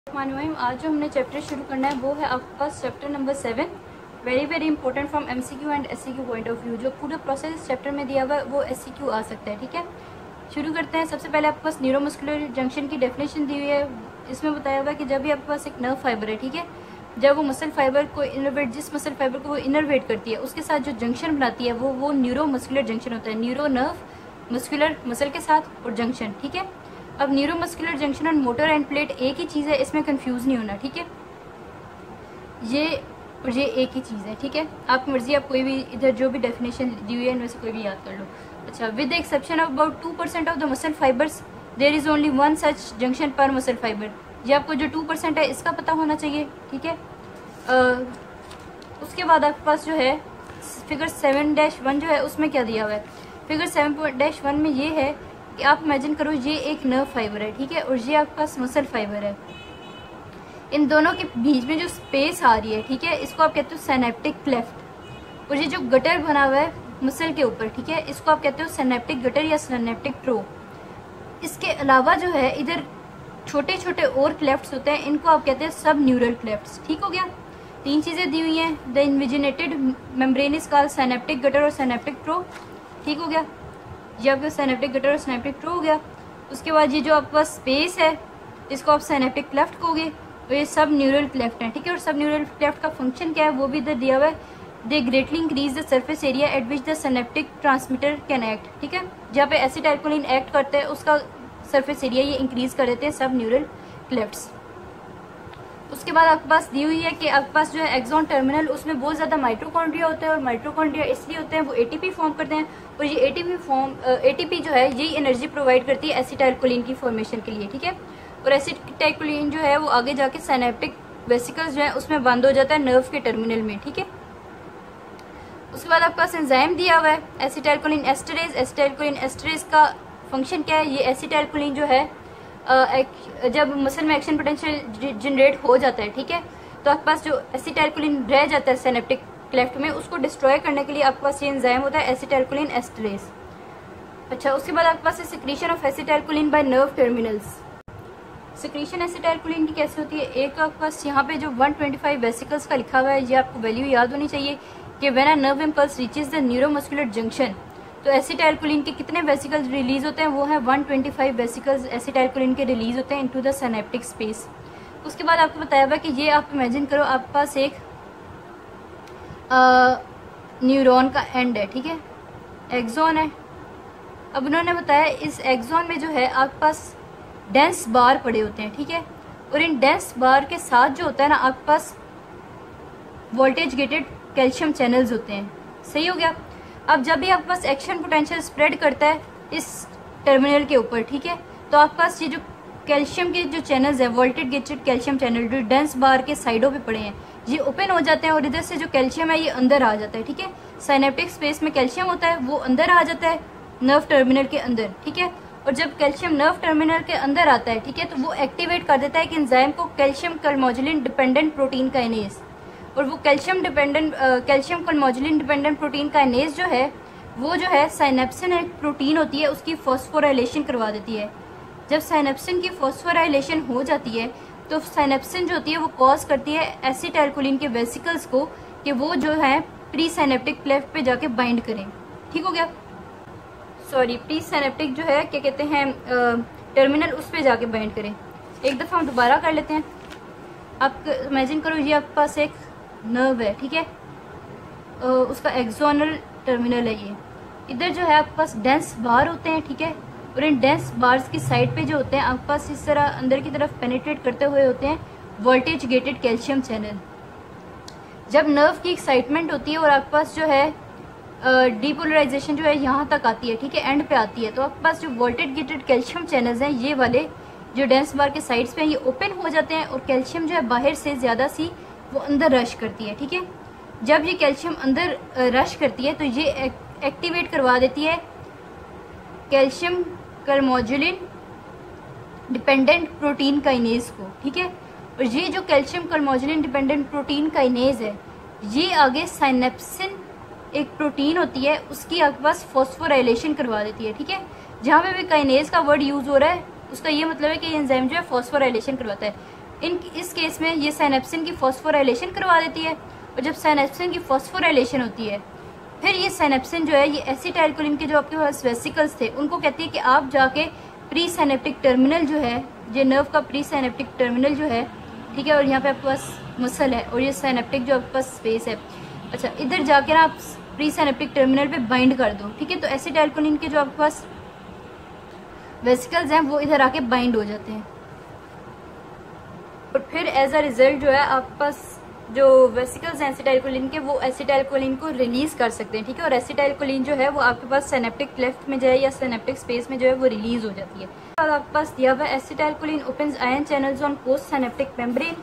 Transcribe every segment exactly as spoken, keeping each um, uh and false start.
आज जो हमने चैप्टर शुरू करना है वो है आपके पास chapter number seven, very very important from MCQ and SCQ point of view. जो पूरा प्रोसेस इस चैप्टर में दिया हुआ है वो एससीक्यू आ सकता है। ठीक है, शुरू करते हैं। सबसे पहले आपके पास न्यूरोमस्कुलर जंक्शन की डेफिनेशन दी हुई है। इसमें बताया हुआ है कि जब भी आपके पास एक नर्व फाइबर है, ठीक है, जब वो मसल फाइबर को इनर्वेट जिस मसल फाइबर को वो इनर्वेट करती है उसके साथ जो जंक्शन बनाती है वो वो न्यूरोमस्कुलर जंक्शन होता है। न्यूरो नर्व, मस्कुलर मसल के साथ और जंक्शन। ठीक है, अब न्यूरोमस्कुलर जंक्शन और मोटर एंड प्लेट एक ही चीज़ है, इसमें कंफ्यूज नहीं होना। ठीक है, ये और ये एक ही चीज़ है। ठीक है, आपकी मर्जी, आप कोई भी इधर जो भी डेफिनेशन दी हुई है इनमें से कोई भी याद कर लो। अच्छा, with the exception of about two percent of the muscle fibres there is only one such junction per muscle fibre. ये आपको जो टू परसेंट है इसका पता होना चाहिए। ठीक है, uh, उसके बाद आपके पास जो है फिगर सेवन डैश वन जो है उसमें क्या दिया हुआ है। फिगर सेवन डैश वन में ये है कि आप इमेजिन करो ये एक नर्व फाइबर है, ठीक है, और ये आपके पास मसल फाइबर है। इन दोनों के बीच में जो स्पेस आ रही है, ठीक है, इसको आप कहते हो सिनेप्टिक क्लेफ्ट। और ये जो गटर बना हुआ है मसल के ऊपर, ठीक है, इसको आप कहते हो सिनेप्टिक गटर या सिनेप्टिक ट्रो। इसके अलावा जो है इधर छोटे छोटे और क्लेफ्ट्स होते हैं, इनको आप कहते हैं सब न्यूरल क्लेफ्ट्स। ठीक हो गया, तीन चीज़ें दी हुई हैं। The invaginated membrane is called synaptic gutter और सिनेप्टिक ट्रो। ठीक हो गया, ये आपका सिनेप्टिक गटर और सिनेप्टिक ट्रो हो गया। उसके बाद ये जो आपके पास स्पेस है इसको आप सिनेप्टिक क्लेफ्ट कहोगे, और ये सब न्यूरल क्लेफ्ट हैं। ठीक है, और सब न्यूरल क्लेफ्ट का फंक्शन क्या है वो भी इधर दिया हुआ है। They greatly increase the surface area at which the synaptic transmitter can act. ठीक है, जहाँ पे एसिटाइलकोलिन एक्ट करते हैं उसका सरफेस एरिया ये इंक्रीज कर देते हैं सब न्यूरल क्लेफ्ट्स। उसके बाद आपके पास दी हुई है कि आपके पास जो है एक्सॉन टर्मिनल, उसमें बहुत ज़्यादा माइटोकॉन्ड्रिया होते हैं, और माइटोकॉन्ड्रिया इसलिए होते हैं वो एटीपी फॉर्म करते हैं, और ये एटीपी फॉर्म एटीपी जो है यही एनर्जी प्रोवाइड करती है एसिटाइलकोलिन की फॉर्मेशन के लिए। ठीक है, और एसिटाइलकोलिन जो है वो आगे जाके सिनेप्टिक वेसिकल्स जो है उसमें बंद हो जाता है नर्व के टर्मिनल में। ठीक है, उसके बाद आपके पास एंजाइम दिया हुआ है एसिटाइलकोलिन एस्टरेज। एसिटाइलकोलिन एस्टरेज का फंक्शन क्या है, ये एसिटाइलकोलिन जो है Uh, जब मसल में एक्शन पोटेंशियल जनरेट हो जाता है, ठीक है, तो आपके पास जो एसिटाइलकोलिन रह जाता है सिनेप्टिक क्लेफ्ट में उसको डिस्ट्रॉय करने के लिए आपके पास ये एंजाइम होता है एसिटाइलकोलिन एस्टरेज। अच्छा, उसके बाद आपके पास है secretion of acetylcholine by nerve terminals. Secretion acetylcholine की कैसे होती है, एक आपके पास यहाँ पे जो वन ट्वेंटी फाइव वेसिकल्स का लिखा हुआ है ये आपको वैल्यू याद होनी चाहिए कि when a nerve impulse reaches the neuromuscular junction, तो एसिटाइलकोलिन के कितने वेसिकल्स रिलीज होते हैं वो है one twenty five vesicles acetylcholine के रिलीज होते हैं इनटू द सिनेप्टिक स्पेस। उसके बाद आपको बताया हुआ कि ये आप इमेजिन करो आपके पास एक न्यूरॉन का एंड है, ठीक है, एक्सॉन है। अब उन्होंने बताया इस एक्सॉन में जो है आपके पास डेंस बार पड़े होते हैं, ठीक है, और इन डेंस बार के साथ जो होता है ना आपके पास वोल्टेज गेटेड कैल्शियम चैनल्स होते हैं। सही हो गया। अब जब भी आपके पास एक्शन पोटेंशियल स्प्रेड करता है इस टर्मिनल के ऊपर, ठीक है, तो आपके पास ये जो कैल्शियम के जो चैनल्स है वोल्टेज गेटेड कैल्शियम चैनल जो डेंस बार के साइडों पे पड़े हैं ये ओपन हो जाते हैं, और इधर से जो कैल्शियम है ये अंदर आ जाता है। ठीक है, सिनेप्टिक स्पेस में कैल्शियम होता है वो अंदर आ जाता है नर्व टर्मिनल के अंदर। ठीक है, और जब कैल्शियम नर्व टर्मिनल के अंदर आता है, ठीक है, तो वो एक्टिवेट कर देता है कि एंजाइम को calcium calmodulin dependent protein kinase, और वो calcium dependent calcium calmodulin dependent protein kinase जो है वो जो है साइनेप्सिन एक प्रोटीन होती है उसकी फॉस्फोराइलेशन करवा देती है। जब साइनेप्सिन की फॉस्फोराइलेशन हो जाती है तो साइनेप्सिन जो होती है वो कॉज करती है एसिटाइलकोलिन के वेसिकल्स को कि वो जो है प्री साइनेप्टिक क्लेफ्ट पे जाके बाइंड करें। ठीक हो गया, सॉरी, प्री साइनेप्टिक जो है क्या कहते हैं टर्मिनल उस पे जाके बाइंड करें। एक दफ़ा हम दोबारा कर लेते हैं। आप इमेजिन करो ये आपके पास एक नर्व है, ठीक है, उसका एक्सोनल टर्मिनल है ये। इधर जो है आपके पास डेंस बार होते हैं, ठीक है, और इन डेंस बार्स की साइड पे जो होते हैं आपके पास इस तरह अंदर की तरफ पेनिट्रेट करते हुए होते हैं वोल्टेज गेटेड कैल्शियम चैनल। जब नर्व की एक्साइटमेंट होती है और आपके पास जो है डीपोलराइजेशन जो है यहाँ तक आती है, ठीक है, एंड पे आती है, तो आपके पास जो वोल्टेज गेटेड कैल्शियम चैनल्स हैं ये वाले जो डेंस बार के साइड्स पे ये ओपन हो जाते हैं, और कैल्शियम जो है बाहर से ज़्यादा सी वो अंदर रश करती है। ठीक है, जब ये कैल्शियम अंदर रश करती है तो ये एक्टिवेट करवा देती है calcium calmodulin dependent protein kinase को। ठीक है, और ये जो calcium calmodulin dependent protein kinase है ये आगे साइनेप्सिन एक प्रोटीन होती है उसकी आपके पास फॉस्फोराइलेशन करवा देती है। ठीक है, जहाँ पे भी काइनेज का वर्ड यूज हो रहा है उसका ये मतलब है कि एंजाइम जो है फॉस्फोराइलेशन करवाता है। इन इस केस में ये साइनेप्सिन की फॉस्फोराइलेशन करवा देती है, और जब साइनेप्सिन की फॉस्फोराइलेशन होती है फिर ये साइनेप्सिन जो है ये एसिटाइलकोलिन के जो आपके पास वेसिकल्स थे उनको कहती है कि आप जाके प्री साइनेप्टिक टर्मिनल जो है, ये नर्व का प्री साइनेप्टिक टर्मिनल जो है, ठीक है, और यहाँ पे आपके पास मसल है और ये साइनेप्टिक जो आपके पास स्पेस है, अच्छा इधर जाकर आप प्री साइनेप्टिक टर्मिनल पे बाइंड कर दो, ठीक है। तो एसिटाइलकोलिन के जो आपके पास वेसिकल्स हैं वो इधर आके बाइंड हो जाते हैं, और फिर एज अ रिजल्ट जो है आपके पास जो वेसिकल्स हैं एसिटाइलकोलिन के वो एसिटाइलकोलिन को रिलीज कर सकते हैं, ठीक है। और एसिटाइलकोलिन जो है वो आपके पास सिनेप्टिक क्लेफ्ट में जो है या सिनेप्टिक स्पेस में जो है वो रिलीज हो जाती है। और आपके पास दिया हुआ acetylcholine opens ion channels on postsynaptic membrane.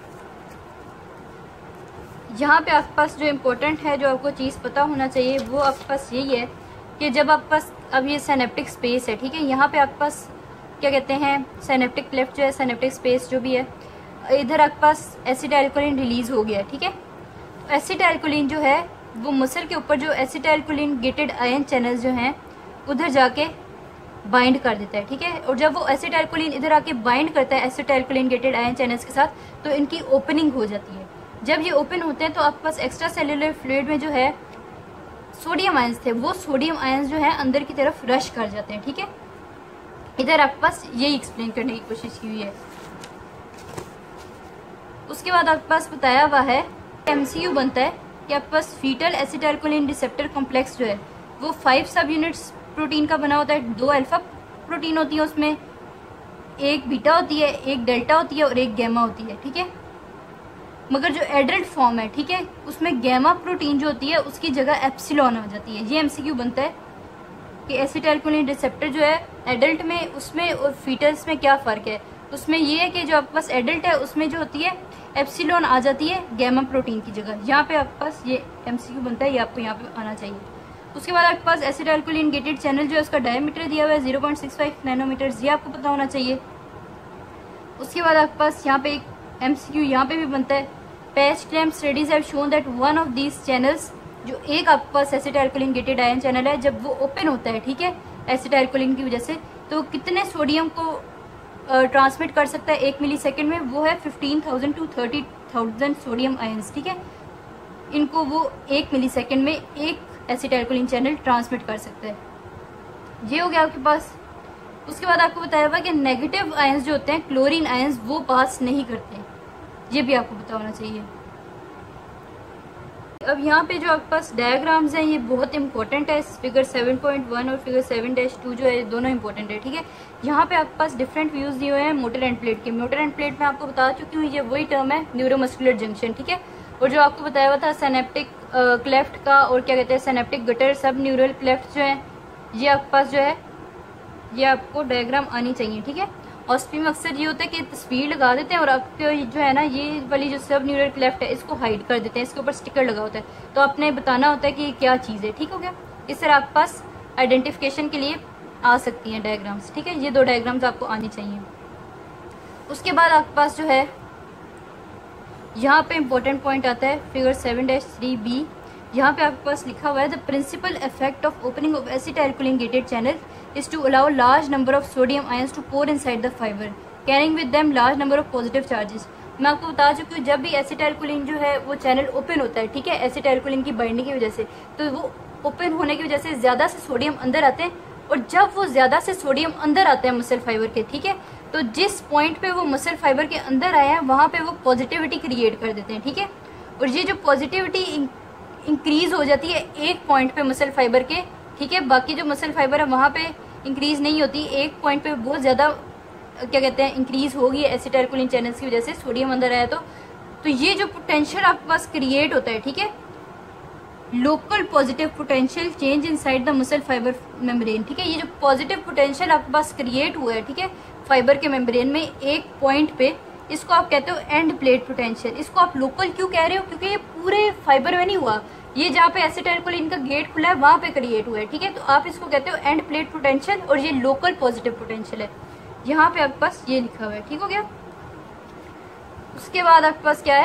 यहाँ पे आपके पास जो इम्पोर्टेंट है, जो आपको चीज़ पता होना चाहिए वो आपके पास यही है कि जब आपके पास अब ये सिनेप्टिक स्पेस है, ठीक है, यहाँ पे आपके पास क्या कहते हैं सिनेप्टिक क्लेफ्ट जो है, सिनेप्टिक स्पेस जो भी है, इधर आपके पास एसिटाइलकोलिन रिलीज हो गया, ठीक है। तो एसिटाइलकोलिन जो है वो मसल के ऊपर जो एसिटाइलकोलिन गेटेड आयन चैनल्स जो हैं उधर जाके बाइंड कर देता है, ठीक है। और जब वो एसिटाइलकोलिन इधर आके बाइंड करता है एसिटाइलकोलिन गेटेड आयन चैनल्स के साथ, तो इनकी ओपनिंग हो जाती है। जब ये ओपन होते हैं तो आपके पास एक्स्ट्रा सेल्यूलर फ्लूइड में जो है सोडियम आयंस थे, वो सोडियम आयंस जो है अंदर की तरफ रश कर जाते हैं, ठीक है। इधर आपके पास यही एक्सप्लेन करने की कोशिश की हुई है। उसके बाद आपके पास बताया हुआ है एमसीयू बनता है कि आपके पास फीटल एसिटाइलकोलिन रिसेप्टर कॉम्प्लेक्स जो है वो फाइव सब यूनिट्स प्रोटीन का बना होता है। दो अल्फा प्रोटीन होती है उसमें, एक बीटा होती है, एक डेल्टा होती है और एक गैमा होती है, ठीक है। मगर जो एडल्ट फॉर्म है, ठीक है, उसमें गैमा प्रोटीन जो होती है उसकी जगह एप्सिलॉन आ जाती है। ये एमसीक्यू बनता है कि एसिटाइलकोलिन रिसेप्टर जो है एडल्ट में, उसमें और फीटल्स में क्या फ़र्क है। उसमें ये है कि जो आपके पास एडल्ट है उसमें जो होती है एप्सिलॉन आ जाती है गैमा प्रोटीन की जगह। यहाँ पे आपके पास ये एमसीक्यू बनता है, ये आपको यहाँ पे आना चाहिए। उसके बाद आपके पास एसिटाइलकोलिन गेटेड चैनल जो है उसका डायमीटर दिया हुआ है zero point six five nanometre, ये आपको पता होना चाहिए। उसके बाद आपके पास यहाँ पे एक एमसीक्यू यहाँ पे भी बनता है, patch clamp studies have shown that one of these channels, जो एक आपके पास एसिटाइलकोलिन गेटेड आयन चैनल है, जब वो ओपन होता है, ठीक है, एसिटाइलकोलिन की वजह से, तो कितने सोडियम को ट्रांसमिट uh, कर सकता है एक मिली सेकेंड में, वो है fifteen thousand to thirty thousand sodium ions, ठीक है। इनको वो एक मिली सेकेंड में एक एसिटाइलकोलिन चैनल ट्रांसमिट कर सकता है। ये हो गया आपके पास। उसके बाद आपको बताया हुआ कि नेगेटिव आयंस जो होते हैं क्लोरीन आयंस वो पास नहीं करते, ये भी आपको पता होना चाहिए। अब यहाँ पे जो आपके पास डायग्राम्स हैं ये बहुत इंपॉर्टेंट है, फिगर सेवन पॉइंट वन और फिगर सेवन डैश टू जो है दोनों इंपॉर्टेंट है, ठीक है। यहाँ पे आपके पास डिफरेंट व्यूज दिए हुए हैं मोटर एंड प्लेट के। मोटर एंड प्लेट में आपको बता चुकी हूँ, ये वही टर्म है न्यूरोमस्कुलर जंक्शन, ठीक है। और जो आपको बताया हुआ था सिनेप्टिक क्लेफ्ट का और क्या कहते हैं synaptic gutter subneural cleft जो है, ये आपके पास जो है ये आपको डायग्राम आनी चाहिए, ठीक है। ऑस्पी में अक्सर ये होता है कि तस्वीर लगा देते हैं और आपको जो है ना ये वाली जो सब न्यूरल क्लेफ्ट है इसको हाइड कर देते हैं, इसके ऊपर स्टिकर लगा होता है, तो आपने बताना होता है कि ये क्या चीज़ है, ठीक हो गया। इस तरह आपके पास आइडेंटिफिकेशन के लिए आ सकती हैं डायग्राम्स, ठीक है। ये दो डायग्राम्स आपको आनी चाहिए। उसके बाद आपके पास जो है यहाँ पे इंपॉर्टेंट पॉइंट आता है figure seven dash three B. यहाँ पे आपके पास लिखा हुआ है the principal effect of opening of acetylcholine gated channel is to allow large number of sodium ions to pour inside the fiber, carrying with them large number of positive charges। मैं आपको बता चुकी हूँ जब भी एसिटाइलकोलिन जो है वो चैनल ओपन होता है, ठीक है, एसिटाइलकोलिन की बाइंडिंग की वजह से, तो वो ओपन होने की वजह से ज्यादा से सोडियम अंदर आते हैं, और जब वो ज्यादा से सोडियम अंदर आते हैं मसल फाइबर के, ठीक है, तो जिस पॉइंट पे वो मसल फाइबर के अंदर आए हैं वहां पे वो पॉजिटिविटी क्रिएट कर देते हैं, ठीक है। और ये जो पॉजिटिविटी इंक्रीज हो जाती है एक पॉइंट पे मसल फाइबर के, ठीक है, बाकी जो मसल फाइबर है वहां पे इंक्रीज नहीं होती, एक पॉइंट पे बहुत ज्यादा क्या कहते हैं इंक्रीज होगी एसिटाइलकोलिन चैनल्स की वजह से, सोडियम अंदर आया तो तो ये जो पोटेंशियल आपके पास क्रिएट होता है, ठीक है, local positive potential change inside the muscle fibre membrane, ठीक है, ये जो पॉजिटिव पोटेंशियल आपके पास क्रिएट हुआ है, ठीक है, फाइबर के मेम्ब्रेन में एक पॉइंट पे, इसको आप कहते हो एंड प्लेट पोटेंशियल। इसको आप लोकल क्यों कह रहे हो, क्योंकि ये पूरे फाइबर में नहीं हुआ, ये जहाँ पे एसिटाइलकोलिन का गेट खुला है वहां पे क्रिएट हुआ है, ठीक है, तो आप इसको कहते हो एंड प्लेट पोटेंशियल, और ये लोकल पॉजिटिव पोटेंशियल है। यहाँ पे आपके पास ये लिखा हुआ है, ठीक हो गया। उसके बाद आपके पास क्या है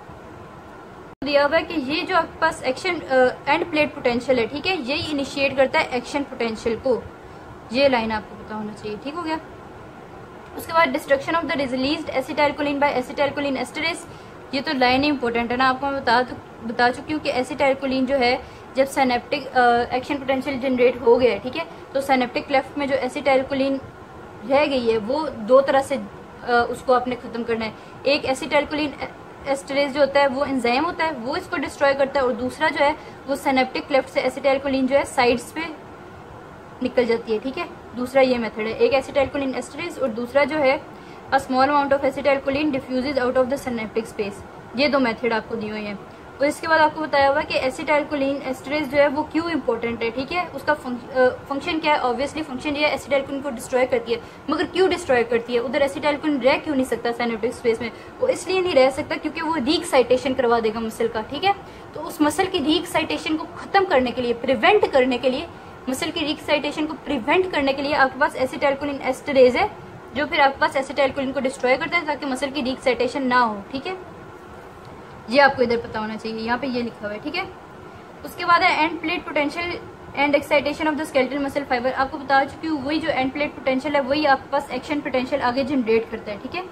दिया हुआ है कि ये जो आपके पास एक्शन एंड प्लेट पोटेंशियल है, ठीक है, ये इनिशिएट करता है एक्शन पोटेंशियल को, ये लाइन आपको पता होना चाहिए, ठीक हो गया। उसके बाद destruction of the released acetylcholine by acetylcholinesterase, ये तो लाइन इंपॉर्टेंट है ना, आपको मैं बता बता चुकी हूँ कि एसिटाइलकोलिन जो है जब सिनेप्टिक एक्शन पोटेंशियल जनरेट हो गया है, ठीक है, तो सिनेप्टिक क्लेफ्ट में जो एसिटाइलकोलिन रह गई है वो दो तरह से आ, उसको आपने ख़त्म करना है। एक एसिटाइलकोलिन एस्टरेज जो होता है वो एंजाइम होता है, वो इसको डिस्ट्रॉय करता है, और दूसरा जो है वो सिनेप्टिक क्लेफ्ट से एसिटाइलकोलिन जो है साइड्स पे निकल जाती है, ठीक है। दूसरा ये मेथड है, एक एसिटाइलकोलिन एस्टरेज और दूसरा जो है a small amount of acetylcholine diffuses out of the synaptic space. ये दो मेथड आपको दिए हुए हैं। और इसके बाद आपको बताया हुआ कि एसिटाइलकोलिन एस्टरेज जो है वो क्यों इंपॉर्टेंट है, ठीक है, उसका फंक्शन क्या है। ऑब्वियसली फंक्शन ये एसिटाइलकोलिन को डिस्ट्रॉय करती है, मगर क्यों डिस्ट्रॉय करती है, उधर एसिटाइलकोलिन रह क्यों नहीं सकता सिनेप्टिक स्पेस में, वो इसलिए नहीं रह सकता क्योंकि वो रीएक्साइटेशन करवा देगा मसल का, ठीक है। तो उस मसल की रीएक्साइटेशन को खत्म करने के लिए, प्रिवेंट करने के लिए, मसल की रीएक्साइटेशन को प्रिवेंट करने के लिए आपके पास एसिटाइलकोलिन एस्टरेज है जो फिर आपके पास एसिटाइलकोलिन को डिस्ट्रॉय करता है ताकि मसल की रीएक्साइटेशन ना हो, ठीक है। ये आपको इधर पता होना चाहिए, यहाँ पे ये लिखा हुआ है, ठीक है। उसके बाद है end plate potential and excitation of the skeletal muscle fibre. आपको बता चुकी हूँ वही जो एंड प्लेट पोटेंशियल है वही आपके पास एक्शन पोटेंशियल आगे जनरेट करता है, ठीक है।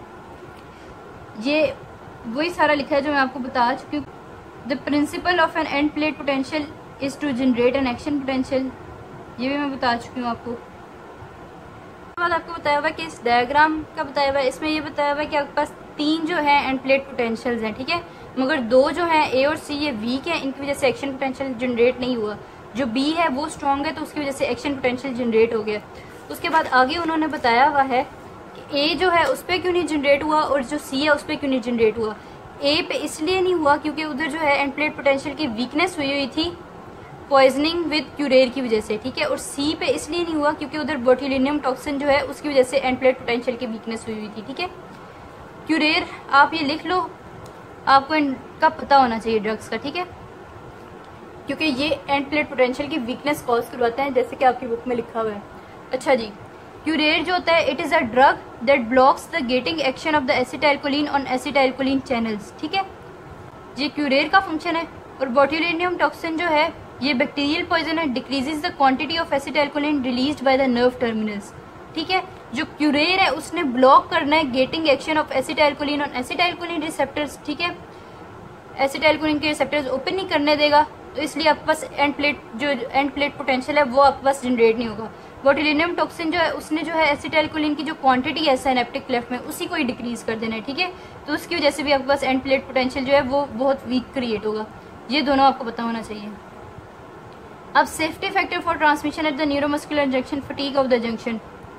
ये वही सारा लिखा है जो मैं आपको बता चुकी हूँ। The principal of an end plate potential is to generate an action potential, ये भी मैं बता चुकी हूँ आपको। उसके बाद आपको बताया हुआ कि इस डायग्राम का बताया हुआ है, इसमें ये बताया हुआ है कि आपके पास तीन जो है एंड प्लेट पोटेंशियल्स हैं, ठीक है, मगर दो जो हैं ए और सी ये वीक है, इनकी वजह से एक्शन पोटेंशियल जनरेट नहीं हुआ। जो बी है वो स्ट्रॉन्ग है तो उसकी वजह से एक्शन पोटेंशियल जनरेट हो गया। उसके बाद आगे उन्होंने बताया हुआ है कि ए जो है उस पर क्यों नहीं जनरेट हुआ और जो सी है उस पर क्यों नहीं जनरेट हुआ। ए पे इसलिए नहीं हुआ क्योंकि उधर जो है एंड प्लेट पोटेंशियल की वीकनेस हुई हुई थी पॉइजनिंग विद क्यूरेर की वजह से, ठीक है, और सी पे इसलिए नहीं हुआ क्योंकि उधर बोट्यूलिनियम टॉक्सिन जो है उसकी वजह से एंड प्लेट पोटेंशियल की वीकनेस हुई हुई थी, ठीक है। क्यूरेर आप ये लिख लो, आपको इनका पता होना चाहिए ड्रग्स का, ठीक है, क्योंकि ये एंड प्लेट पोटेंशियल की वीकनेस कॉज करवाते हैं जैसे कि आपकी बुक में लिखा हुआ है। अच्छा जी, क्यूरेर जो होता है it is a drug that blocks the gating action of the acetylcholine on acetylcholine channels, ठीक है, ये क्यूरेर का फंक्शन है। और बोट्यूलिनियम टॉक्सिन जो है ये बैक्टीरियल पॉइजन है, decreases the quantity of acetylcholine released by the nerve terminals, ठीक है। जो क्यूरेर है उसने ब्लॉक करना है gating action of acetylcholine on acetylcholine receptors, ठीक है, एसिटाइलकोलिन के रिसेप्टर्स ओपन नहीं करने देगा, तो इसलिए आपके पास एंड प्लेट जो एंड प्लेट पोटेंशियल है वो आपके पास जनरेट नहीं होगा। बोट्यूलिनियम टॉक्सिन जो है उसने जो है एसिटाइलकोलिन की जो क्वांटिटी है सिनेप्टिक क्लेफ्ट में उसी को ही डिक्रीज कर देना है, ठीक है, तो उसकी वजह से भी आपके पास एंड प्लेट पोटेंशियल जो है वो बहुत वीक क्रिएट होगा। ये दोनों आपको पता होना चाहिए। अब safety factor for transmission at the neuromuscular junction fatigue of the junction,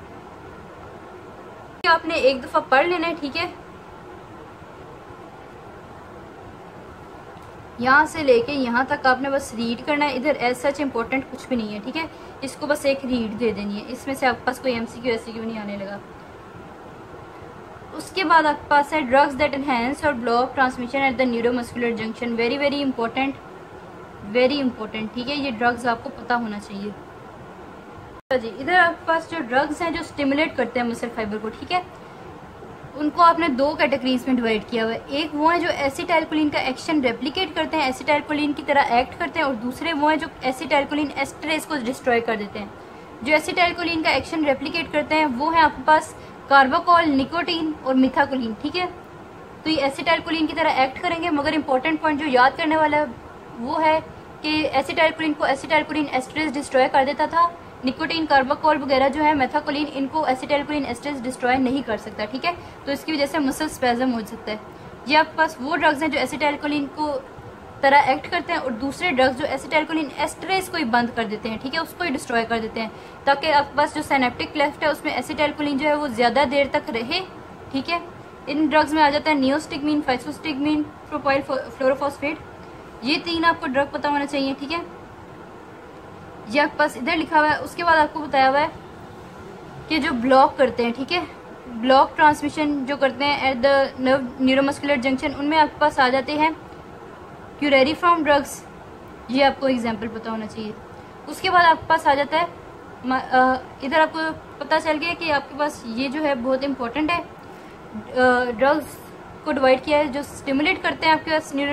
आपने एक दफा पढ़ लेना है, ठीक है, यहाँ से लेके यहाँ तक आपने बस रीड करना है। इधर एज सच इंपॉर्टेंट कुछ भी नहीं है, ठीक है, इसको बस एक रीड दे देनी है, इसमें से आपके पास कोई एमसीक्यू एससीक्यू नहीं आने लगा। उसके बाद आपके पास है ड्रग्स दैट एनहांस और block transmission at the neuromuscular junction, very very important, very important, ठीक है, ये ड्रग्स आपको पता होना चाहिए। जी, इधर आपके पास जो ड्रग्स हैं जो स्टिमुलेट करते हैं मसल फाइबर को, ठीक है, उनको आपने दो कैटेगरीज में डिवाइड किया हुआ है। एक वो है जो एसिटाइलकोलिन का एक्शन रेप्लिकेट करते हैं, एसिटाइलकोलिन की तरह एक्ट करते हैं, और दूसरे वो हैं जो एसिटाइलकोलिन एस्टरेज को डिस्ट्रॉय कर देते हैं। जो एसिटाइलकोलिन का एक्शन रेप्लिकेट करते हैं वो है आपके पास कार्बाकोल, निकोटीन और मिथाकोलिन, ठीक है, तो ये एसिटाइलकोलिन की तरह एक्ट करेंगे, मगर इंपॉर्टेंट पॉइंट जो याद करने वाला है वो है कि एसिटाइलकोलिन को एसिटाइलकोलिन एस्टरेज डिस्ट्रॉय कर देता था, निकोटीन, कार्बाकोल वगैरह जो है मेथाकोलिन, इनको एसिटाइलकोलिन एस्टरेज डिस्ट्रॉय नहीं कर सकता, ठीक है, तो इसकी वजह से मसल स्पैज़म हो सकता है। ये आपके पास वो ड्रग्स हैं जो एसिटाइलकोलिन को तरह एक्ट करते हैं, और दूसरे ड्रग्स जो एसिटाइलकोलिन एस्टरेज को ही बंद कर देते हैं, ठीक है, उसको ही डिस्ट्रॉय कर देते हैं, ताकि आपके पास जो सिनेप्टिक क्लेफ्ट है उसमें एसिटाइलकोलिन जो है वो ज़्यादा देर तक रहे, ठीक है। इन ड्रग्स में आ जाता है नियोस्टिगमीन, फाइसोस्टिगमीन, प्रोपाइल फ्लोरोफॉस्फेट, ये तीन आपको ड्रग पता होना चाहिए, ठीक है, ये आपके पास इधर लिखा हुआ है। उसके बाद आपको बताया हुआ है कि जो ब्लॉक करते हैं, ठीक है, ब्लॉक ट्रांसमिशन जो करते हैं at the nerve neuromuscular junction, उनमें आपके पास आ जाते हैं क्यूरेरिफॉर्म ड्रग्स, ये आपको एग्जांपल पता होना चाहिए। उसके बाद आपके पास आ जाता है, इधर आपको पता चल गया कि आपके पास ये जो है बहुत इंपॉर्टेंट है, ड्रग्स को डिवाइड किया है जो स्टिमुलेट करते हैं आपके पास न्यूरो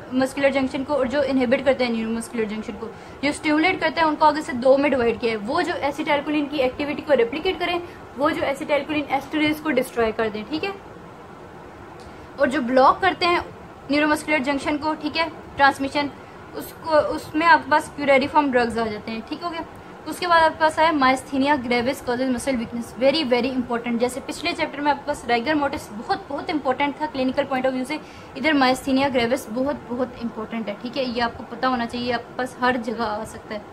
मस्कुलर जंक्शन को और जो इनहिबिट करते हैं न्यूरो मस्कुलर जंक्शन को, जो स्टिमुलेट करते हैं उनको आगे से दो में डिवाइड किया है। वो जो एसिटाइलकोलिन की एक्टिविटी को रेप्लिकेट करें, वो जो एसिटाइलकोलिन एस्टरेज को डिस्ट्रॉय कर दें, ठीक है। और जो ब्लॉक करते हैं न्यूरोमस्कुलर जंक्शन को, ठीक है, ट्रांसमिशन, उसको उसमें आपके पास प्यूरेरिफॉर्म ड्रग्स आ जाते हैं, ठीक हो गया। उसके बाद आपके पास आया myasthenia gravis causes muscle weakness, very very important. जैसे पिछले चैप्टर में आपके पास रेगुलर मोटिस बहुत बहुत इंपॉर्टेंट था क्लिनिकल पॉइंट ऑफ व्यू से, इधर माइस्थीनिया ग्रेविस बहुत बहुत इंपॉर्टेंट है, ठीक है। ये आपको पता होना चाहिए, आपके पास हर जगह आ सकता है।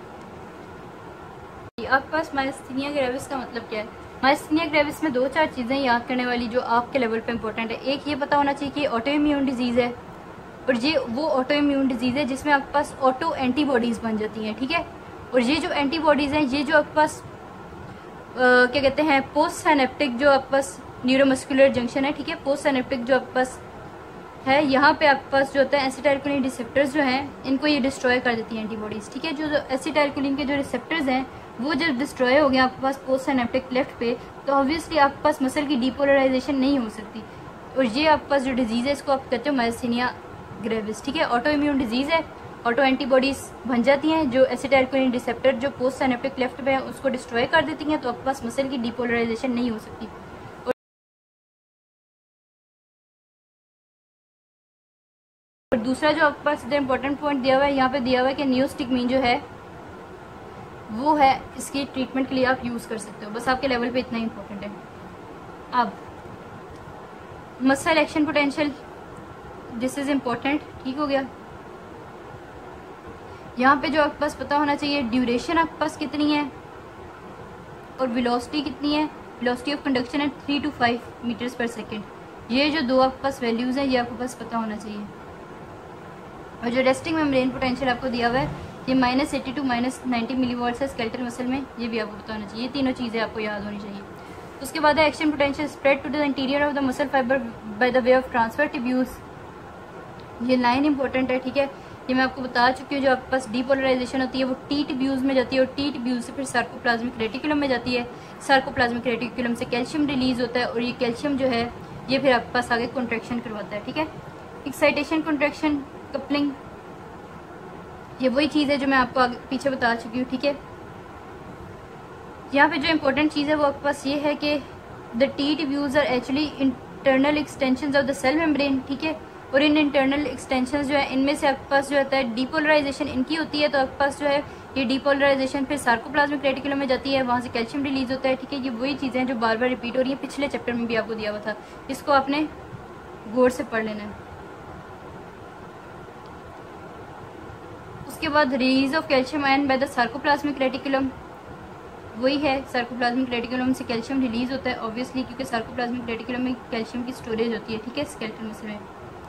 आपके पास माइस्थीनिया ग्रेविस का मतलब क्या है? माइस्थीनिया ग्रेविस में दो चार चीजें याद करने वाली जो आपके लेवल पे इंपॉर्टेंट है। एक ये पता होना चाहिए कि ऑटो इम्यून डिजीज है, और ये वो ऑटो इम्यून डिजीज है जिसमें आपके पास ऑटो एंटीबॉडीज बन जाती हैं, ठीक है। और ये जो एंटीबॉडीज हैं, ये जो आपके पास आ, क्या कहते हैं, पोस्ट साइनेप्टिक जो आपके पास न्यूरोमस्कुलर जंक्शन है, ठीक है, पोस्ट साइनेप्टिक जो आपके पास है, यहाँ पे आपके पास जो होता है एसिटाइलकोलिन रिसेप्टर्स जो हैं, इनको ये डिस्ट्रॉय कर देती हैं एंटीबॉडीज, ठीक है। जो एसिटाइलकोलिन के जो रिसेप्टर्स हैं वो जब डिस्ट्रॉय हो गए आपके पास पोस्ट साइनेप्टिक लेफ्ट पे, तो ऑब्वियसली आपके पास मसल की डीपोलराइजेशन नहीं हो सकती, और ये आपके पास जो डिजीज है इसको आप कहते हो माइस्थीनिया ग्रेविस, ठीक है। ऑटो इम्यून डिजीज है, ऑटो एंटीबॉडीज बन जाती हैं जो एसिटाइलकोलिन रिसेप्टर जो पोस्ट साइनेप्टिक लेफ्ट पे है उसको डिस्ट्रॉय कर देती हैं, तो आपके पास मसल की डीपोलराइजेशन नहीं हो सकती। और दूसरा जो आपके पास इंपॉर्टेंट पॉइंट दिया हुआ है, यहाँ पे दिया हुआ है कि नियोस्टिकमीन जो है वो है, इसकी ट्रीटमेंट के लिए आप यूज कर सकते हो, बस आपके लेवल पे इतना इंपॉर्टेंट है। अब muscle action potential, this is important, ठीक हो गया। यहाँ पे जो आपके पास पता होना चाहिए, ड्यूरेशन आपके पास कितनी है और वेलोसिटी कितनी है। वेलोसिटी ऑफ कंडक्शन है three to five metres per second. ये जो दो आपके पास वैल्यूज हैं ये आपके पास पता होना चाहिए। और जो रेस्टिंग मेम्ब्रेन पोटेंशियल आपको दिया हुआ है ये minus eighty two minus ninety millivolt है स्केलेटल मसल में, ये भी आपको पता होना चाहिए। ये तीनों चीज़ें आपको याद होनी चाहिए। उसके बाद है action potential spread to the interior of the muscle fibre by the way of transfer tubules. ये लाइन इंपॉर्टेंट है, ठीक है। ये मैं आपको बता चुकी हूँ, जो आपके पास डीपोलराइजेशन होती है वो टी टिब्यूल्स में जाती है, और टी टिब्यूल से फिर सार्कोप्लाज्मिक रेटिकुलम में जाती है। सार्कोप्लाज्मिक रेटिकुलम से कैल्शियम रिलीज होता है, और ये कैल्शियम जो है ये फिर आपके पास आगे कॉन्ट्रैक्शन करवाता है, ठीक है। एक्साइटेशन, कॉन्ट्रैक्शन, कपलिंग, ये वही चीज़ है जो मैं आपको आगे पीछे बता चुकी हूँ, ठीक है। यहाँ पे जो इम्पोर्टेंट चीज़ है वो आपके पास ये है कि the T tubules are actually internal extensions of the cell membrane, ठीक है। और इन इंटरनल एक्सटेंशंस जो है इनमें से आपके पास जो होता है डीपोलराइजेशन इनकी होती है, तो आपके पास जो है ये डीपोलराइजेशन फिर सार्कोप्लाज्मिक रेटिकुलम में जाती है, वहाँ से कैल्शियम रिलीज होता है, ठीक है। ये वही चीज़ें हैं जो बार बार रिपीट हो रही है, पिछले चैप्टर में भी आपको दिया हुआ था, इसको आपने गौर से पढ़ लेना है। उसके बाद release of calcium ion by the sarcoplasmic reticulum, वही है सार्कोप्लाज्मिक रेटिकुलम से कैल्शियम रिलीज होता है ऑब्वियसली, क्योंकि सार्कोप्लाज्मिक रेटिकुलम में कैल्शियम की स्टोरेज होती है, ठीक है, स्केलेटल मसल में।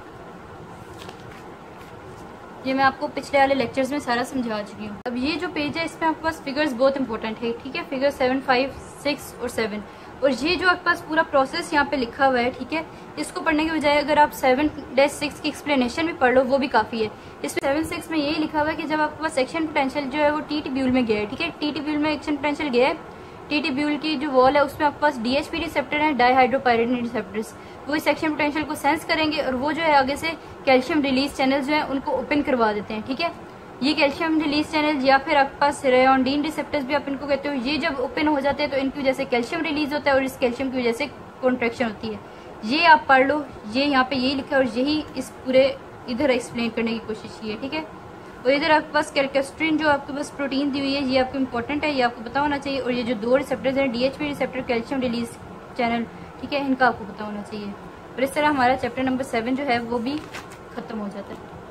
ये मैं आपको पिछले वाले लेक्चर्स में सारा समझा चुकी हूँ। अब ये जो पेज है इसमें आपके पास फिगर्स बहुत इंपॉर्टेंट है, ठीक है, फिगर सेवन, फाइव, सिक्स और सेवन। और ये जो आपके पास पूरा प्रोसेस यहाँ पे लिखा हुआ है, ठीक है, इसको पढ़ने के बजाय अगर आप सेवन डैश सिक्स की एक्सप्लेनेशन भी पढ़ लो वो भी काफ़ी है। इसमें सेवन सिक्स में यही लिखा हुआ है कि जब आपके पास एक्शन पोटेंशियल जो है वो टी टिब्यूल में गया है, ठीक है, टी टिब्यूल में एक्शन पोटेंशियल गया है, टी टिब्यूल की जो वॉल है उसमें आपके पास डीएचपी रिसेप्टर है, डाईहाइड्रोपायरिडोन रिसेप्टर्स, वो इस एक्शन पोटेंशियल को सेंस करेंगे और वो जो है आगे से कैल्शियम रिलीज चैनल्स जो है उनको ओपन करवा देते हैं, ठीक है। ये कैल्शियम रिलीज चैनल या फिर आपके पास रेयोंडीन रिसेप्टर्स भी आप इनको कहते हो, ये जब ओपन हो जाते हैं तो इनकी वजह से कैल्शियम रिलीज होता है और इस कैल्शियम की वजह से कॉन्ट्रैक्शन होती है। ये आप पढ़ लो, ये यहाँ पे यही लिखा है और यही इस पूरे इधर एक्सप्लेन करने की कोशिश की है, ठीक है। और इधर आपके पास कैल्कोस्ट्रिन जो आपके पास प्रोटीन दी हुई है ये आपको इंपॉर्टेंट है, ये आपको पता होना चाहिए। और ये जो दो रिसेप्टर्स हैं DHP receptor, calcium release channel, ठीक है, इनका आपको पता होना चाहिए। और इस तरह हमारा चैप्टर नंबर सेवन जो है वो भी खत्म हो जाता है।